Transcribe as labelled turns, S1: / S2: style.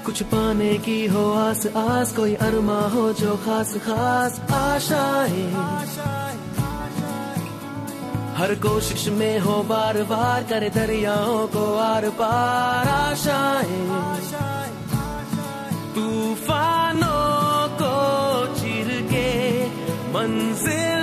S1: कुछ पाने की हो आस आस, कोई अरमा हो जो खास खास आशाएं, हर कोशिश में हो बार बार, करे दरियाओं को आर पार आशाएं, तूफानों को चीर के मंजिल